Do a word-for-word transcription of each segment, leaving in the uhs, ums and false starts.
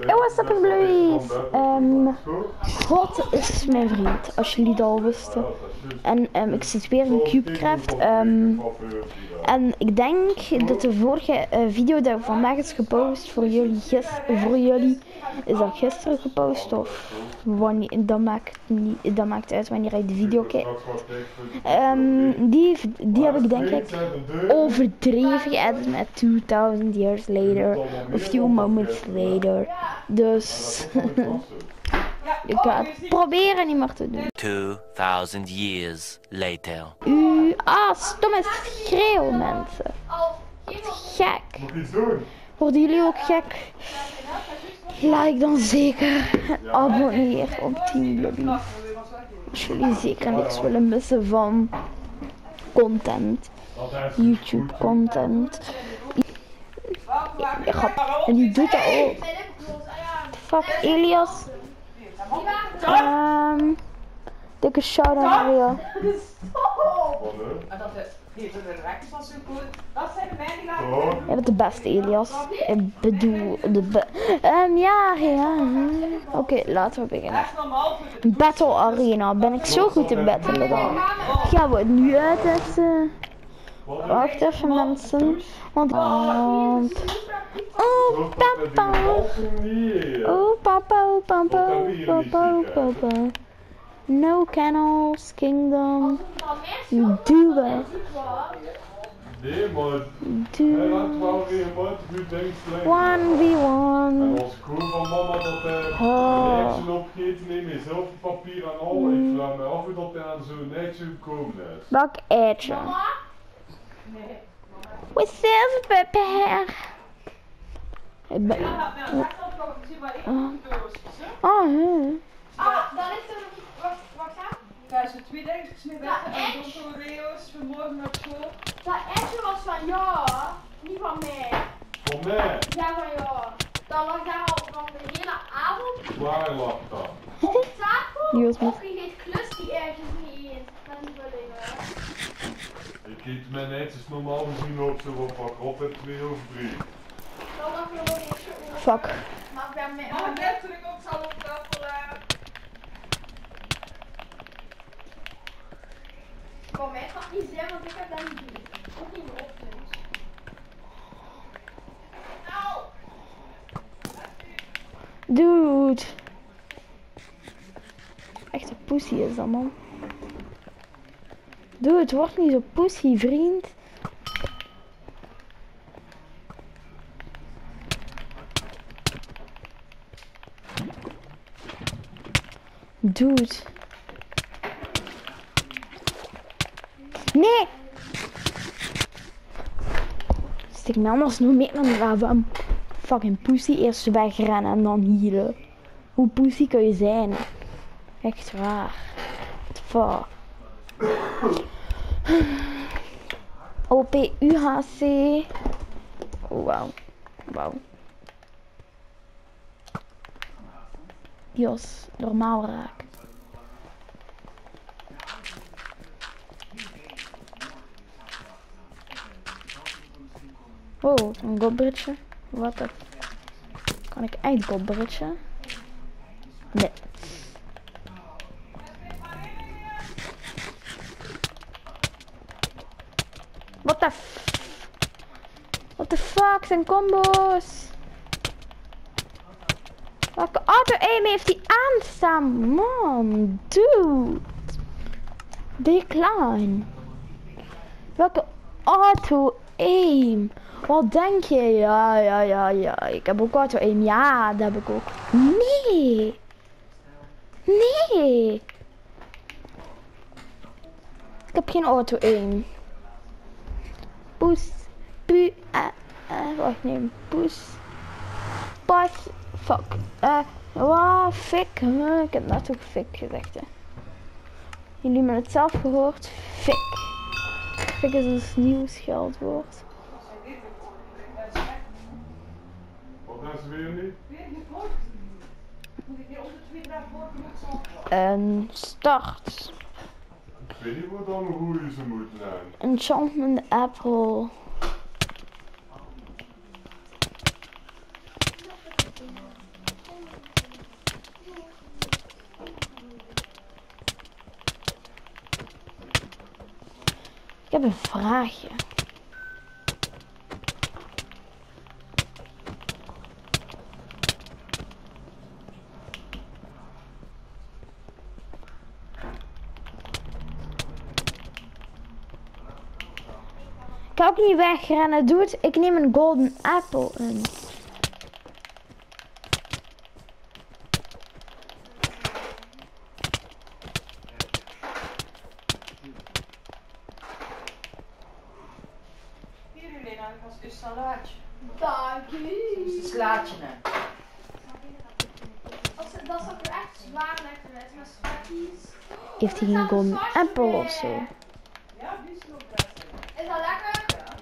Hey, what's up everybody? Um, God is mijn vriend, als jullie dat al wisten. En um, ik zit weer in CubeCraft. Um, en ik denk dat de vorige uh, video die vandaag is gepost voor jullie, voor jullie is dat gisteren gepost of wanneer, dat maakt niet, dat maakt uit wanneer je de video kijkt. Um, die, die heb ik denk ik overdreven geëdit met tweeduizend years later, a few moments later. Dus ik ga het proberen niet meer te doen. two thousand years later. U, ah, stomme schreeuw mensen. Wat gek. Worden jullie ook gek? Like dan zeker abonneer op Team Lobby. Als jullie zeker niks willen missen van content. YouTube content. Ja, en die doet dat ook. Fuck Elias. Um, dikke shout-out naar jou. Je bent de beste Elias. Ik bedoel de be um, ja, ja. Oké, okay, laten we beginnen. Battle Arena. Ben ik zo goed in battlen dan? Gaan we het nu uittesten? Wacht even mensen. Want... want oh papa. Oh papa, oh papa, oh papa, oh papa. No Canals, Kingdom. Duwen. Nee, maar hij laat wel weer wat u denkt slecht. one v one. En als cool van mama dat hij oh. een action opgeeft, neem je zelf papier en al. Mm. Ik vraag me af hoe dat hij aan zo'n eitje gekomen is. Welk eitje? Nee. We zelf prepare. Ik ben... Oh, huh. Ah, dan is er nog... Wacht aan. Daar is er twee dingetjes mee weg. En Donto Reo's vanmorgen naar school. Dat eitje was van jou, niet van mij. Van mij? Ja, van jou. Dat lag daar al van de hele avond. Waar lag dat? Op tafel. Of je geeft klus die eitjes niet eens. Dat is wel leuk. Ik eet mijn eitjes normaal gezien ook zo van altijd twee of drie. Dan lag er gewoon eentje over. Fuck. Maar bij mij... Maar net toen ik ook zal op tafel... Voor mij gaat het niet zijn, want ik heb dat niet doen. Ook niet meer opneemt. Nou! Dude. Echt een pussy is dat, man. Dude, word niet zo pussy, vriend. Dude. Nee! Stik me anders nog meer dan de fucking pussy eerst wegrennen en dan healen. Hoe pussy kun je zijn? Echt waar. What the fuck? O P U H C. Oh, wauw. Wauw. Jos, normaal raak. Oh, een godbridge. Wat de... Kan ik echt godbridge? Nee. What the f... What the fuck, zijn combo's? Welke auto-aim heeft hij aanstaan? Man, dude. Decline. Welke auto-aim? Wat denk je? Ja, ja, ja, ja. Ik heb ook auto-aim. Ja, dat heb ik ook. Nee. Nee. Ik heb geen auto-aim. Poes. Pu. Uh, uh, wacht, nee. Poes. Pas. Fuck. Eh. Uh, wow, fik. Huh? Ik heb net ook fik gezegd, hè. Jullie hebben het zelf gehoord. Fik. Fik is een nieuw scheldwoord. Wat is weer niet? En start. Ik weet niet wat dan hoe je ze moet nemen. Enchantment Apple. heb een vraagje. Ik ga ook niet wegrennen, doe het. Ik neem een golden apple in. Hier Helena, dat is een salaatje. Dank Een je. slaatje, hè. Als het- Dat is ook echt zwaar lekker is met spaghetti's. Heeft hij geen golden apple of zo? Ja, die is nog beter. Is dat lekker?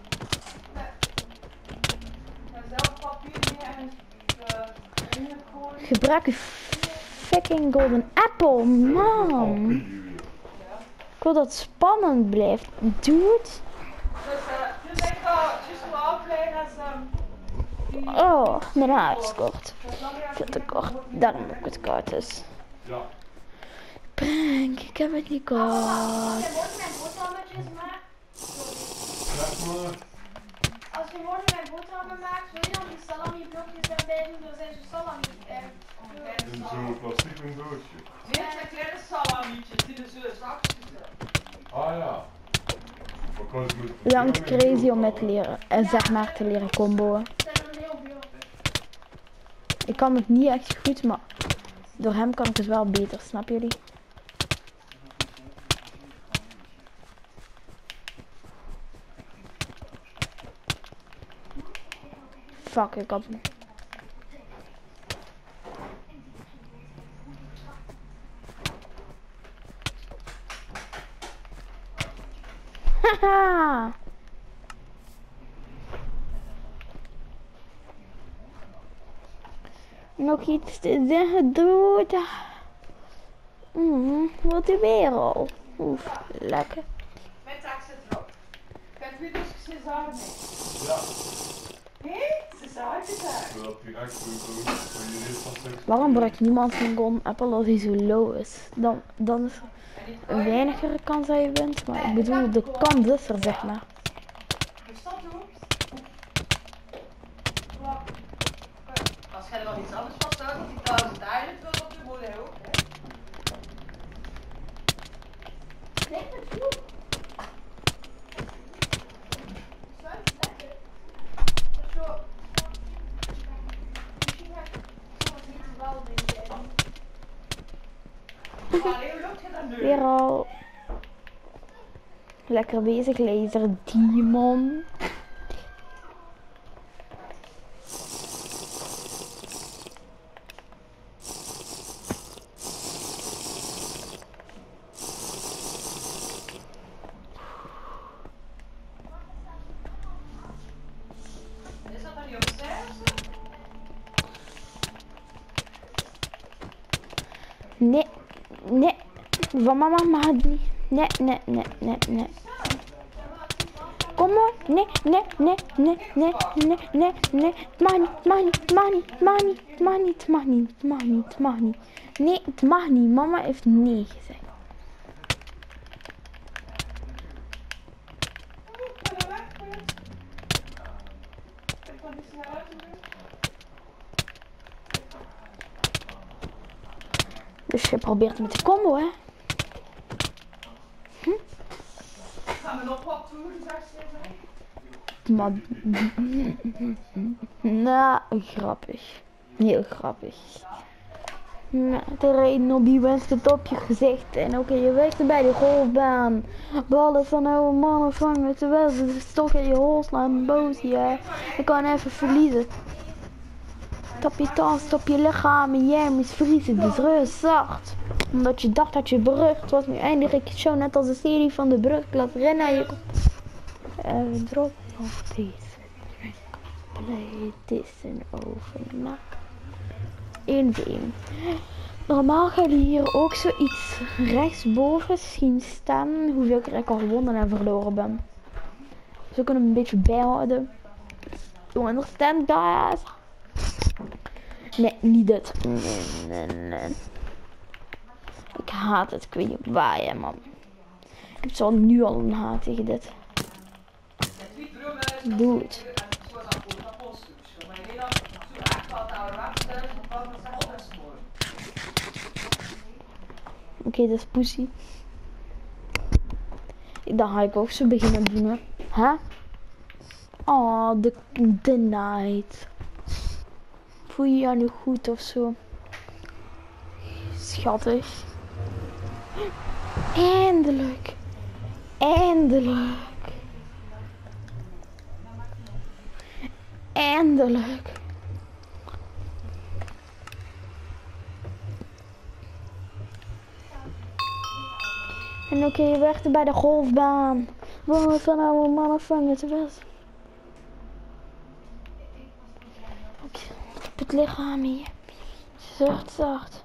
En zelf papier mee en uh, ingegooid. Gebruik uw fucking golden apple, man. Ik wil dat het spannend blijft. Doe het. Dus uh, dus ik ga juist wel afleiden als um, die... Oh, mijn haar is kort. dat is langer Veel te kort. Daarom ook het kort is. Ja. Prank, ik heb het niet kort. Als je morgen mijn boterhammetjes maakt. Zeg maar. Als je morgen mijn boterhammen maakt, wil je dan die salami blokjes erbij doen? Er zijn zo salami. eh, In zo'n plastic doosje. Dit zijn kleine salamietjes die er zo zakjes zitten. Ah ja. Maar kan je met- Bedankt Crazy om mij te leren, eh, zeg maar te leren comboen. zijn er heel veel. Ik kan het niet echt goed, maar door hem kan ik het wel beter, snap jullie? Fuck, ik had hem. Haha! Nog iets te zeggen, doe het. Mm, wat u weer al. Oef, lekker. Mijn taak zit erop. Kijk, wie dus César mee? Ja. Nee, César is daar. Zodat die echt zo zo van je eerst van seks. Waarom gebruikt niemand een golden apple als hij zo low is? Dan, dan is er een weinigere kans dat je wint, maar ik bedoel, de kans is er, zeg maar. Dus dat doen. Als jij er wel iets anders van zou, dat die duizend duidelijk wil, wat je moet hè, ook. hè. Lijkt het goed? Zuid, lekker. Zo. Misschien heb ik soms niet wel dingen. Maar Leo, lukt je dat nu? Weer al. Lekker bezig, laser demon. Is dat dan niet op zes? Nee, nee. Van mama mag het niet. Nee, nee, nee, nee, nee. Kom maar. Nee, nee, nee, nee, nee, nee, nee, nee. Het mag niet, het mag niet, het mag niet, het mag niet, het mag niet, het mag niet, het mag niet, het mag niet. Nee, het mag niet. Mama heeft nee gezegd. Ga je weg, Pet? Ik kan die snel uit doen. Dus je probeert met de combo, hè? Gaan we nog wat doen, zeg ze. Maar... Nou, grappig. Heel grappig. Nou, de reden op die wenst het op je gezicht. En ook in je weg bij de golfbaan. Ballen van oude mannen vangen terwijl ze de stok in je hol slaan. Boos, ja. Je kan even verliezen. Stop je tand, stop je lichaam en jij moet vriezen. Het is reus zacht. Omdat je dacht dat je berucht was. Nu eindig ik zo net als de serie van de brug. Ik laat rennen aan je kop. Uh, drop of deze. Play this in over. Nou. één v één. Normaal ga je hier ook zoiets rechtsboven zien staan. Hoeveel keer ik al gewonnen en verloren ben. Zo kunnen we een beetje bijhouden. You understand, guys? Nee, niet dit. Nee, nee, nee. Ik haat het. Ik weet niet waar, ja, man. Ik heb zo nu al een haat tegen dit. Doe het. Oké, dat is pussy. Dan ga ik ook zo beginnen doen, hè. Hè? Oh, de, de night. Voel je jou nu goed of zo? Schattig. Eindelijk. Eindelijk. Eindelijk. En oké, okay, je werkte bij de golfbaan. Wat van oude mannen vangen te best. Oké, op het lichaam hier. Zacht, zacht.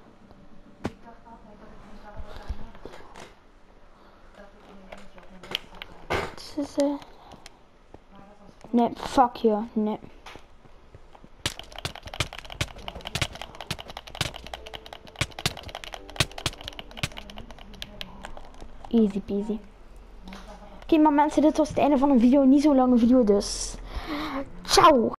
Is, uh... Nee, fuck je, nee. Easy peasy. Oké, okay, maar mensen, dit was het einde van een video. Niet zo'n lange video, dus ciao!